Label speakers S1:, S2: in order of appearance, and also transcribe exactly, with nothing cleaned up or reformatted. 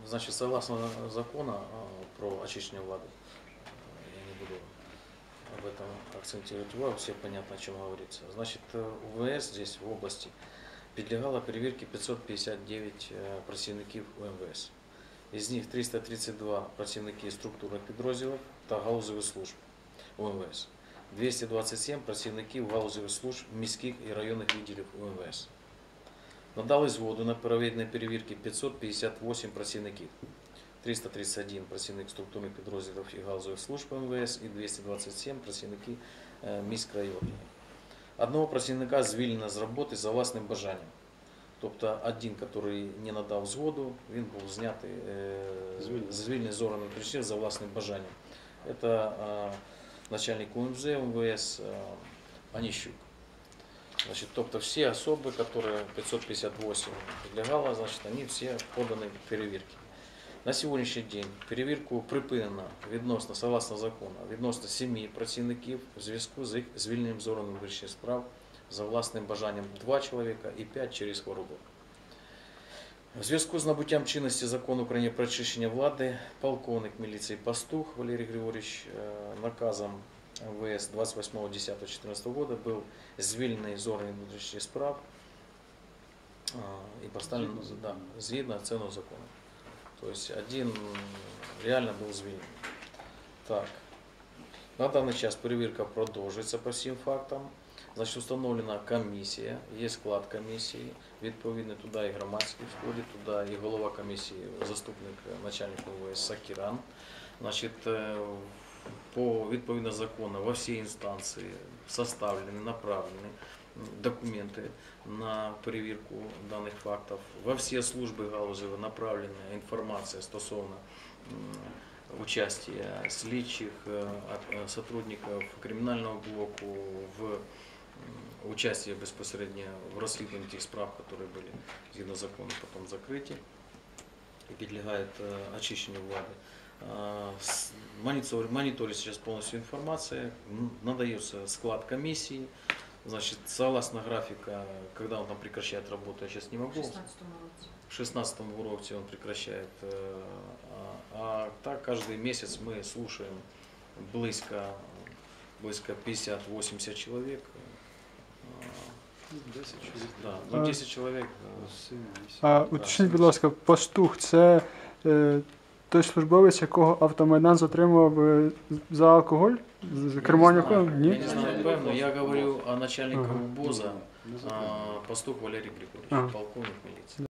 S1: Значит, согласно закону про очищение влады, я не буду об этом акцентировать увагу, все понятно, о чем говорится. Значит, УВС здесь в области підлягало перевірці пятьсот пятьдесят девять працівників УМВС. Із них триста тридцать два працівники структурних підрозділів та галузевих служб УМВС. двести двадцать семь працівників галузевих служб міських і районних відділів УМВС. Надали згоду на проведення перевірки пятьсот пятьдесят восемь працівників. триста тридцать один працівник структурних підрозділів і галузевих служб МВС і двести двадцять семь працівники міськрайонів. Одного працівника звільнено з роботи за власним бажанням. Тобто один, який не надав згоду, він був знятий, звільнений з органів причини за власним бажанням. Це начальник УМЗ МВС Аніщук. Значит, тобто всі особи, которые пятьсот пятьдесят восемь підлягало, значит, они все поданы к перевірці. На сьогоднішній день перевірку припинено відносно, согласно закону, відносно семи працівників в зв'язку з їх звільненням з органів внутрішніх справ за власним бажанням два чоловіка і п'ять через хворобу. В зв'язку з набуттям чинності закону України про очищення влади, полковник міліції Пастух Валерій Григорьевич наказом МВС двадцать восьмого десятого две тысячи четырнадцатого года был звільнений з органів внутрішніх справ і поставлен да, згідно цього закону. То есть один реально был звільнений. Так. На даний час перевірка продовжується по всім фактам. Значить, установлена комісія, є склад комісії, відповідно туди і громадський входить, туди і голова комісії, заступник начальника МВС Сакіран. Значить, по відповідно закону во всі інстанції составлені, направлені документи на перевірку даних фактів. Во всі служби галузеві направлена інформація стосовно участия слідчих, сотрудників кримінального блоку в участие безпосередньо в розслідуванні тих справ, які були згідно закону потім закриті і підлягають очищенню влади. Мониторится сейчас полностью информация, надается склад комиссии, значит, согласно графика, когда он там прекращает работу, я сейчас не могу. В шестнадцатом році он прекращает, а так каждый месяц мы слушаем близко, близко пятьдесят-восемьдесят человек. десять человек. Да, ну десять человек.
S2: А уточніть, будь ласка, Пастух – це е, той службовець, якого Автомайдан затримував за алкоголь? За кермування алкоголем? Ні?
S1: Я не знаю, певно. Я говорю о начальнику УБОЗа, Пастух Валерий Григорьевич, полковник милиции.